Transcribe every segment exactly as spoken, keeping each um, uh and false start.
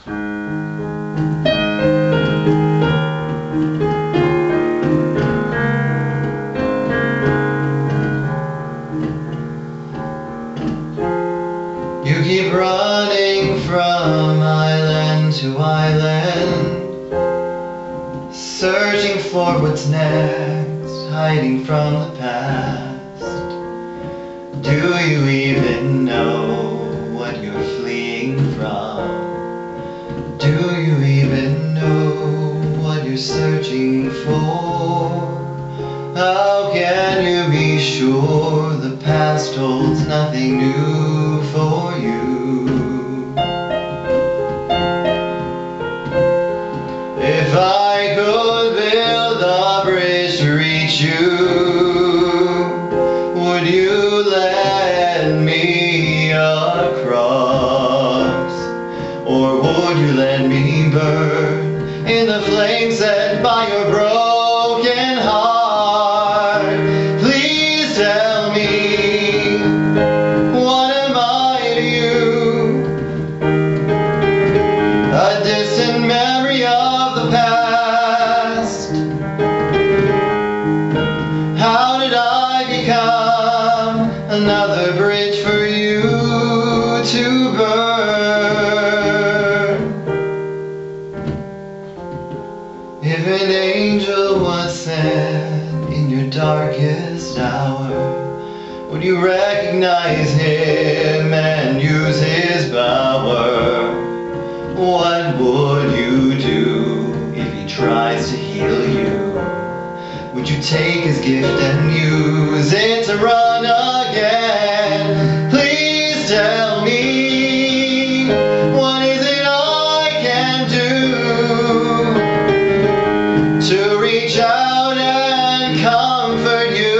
You keep running from island to island, searching for what's next, hiding from the past. Do you even know what you're fleeing from? Do you even know what you're searching for? How can you be sure the past holds nothing new for you? If I could build a bridge to reach you, would you let me across? Or would you let me burn in the flames set by your broken heart? Please tell me, what am I to you? A distant memory of the past. How did I become another bridge for you to burn? If an angel was sent in your darkest hour, would you recognize him and use his power? What would you do if he tries to heal you? Would you take his gift and use it to run again? Please tell me, what is it I can do to reach out and comfort you?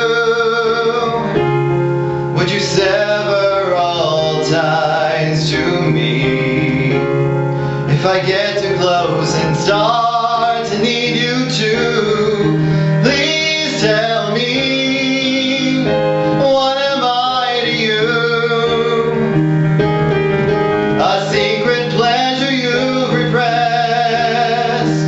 Would you sever all ties to me if I get too close and start to need you too? Please tell me, what am I to you? A secret pleasure you've repressed.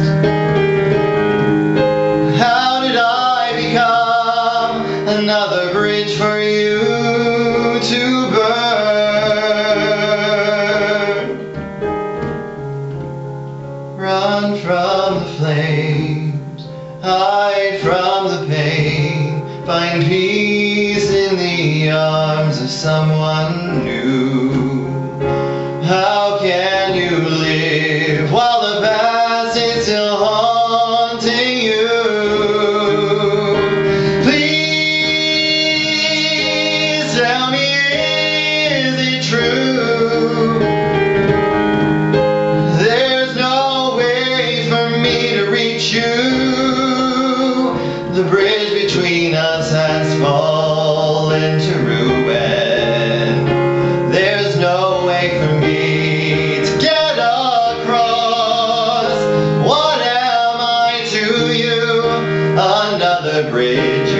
How did I become another bridge for you to burn? Run from the flames, hide from the pain, find peace in the arms of someone new. How can you live while the past is still haunting you? Please tell me, is it true? There's no way for me to reach you. The bridge between us has fallen to ruin. There's no way for me to get across. What am I to you? Another bridge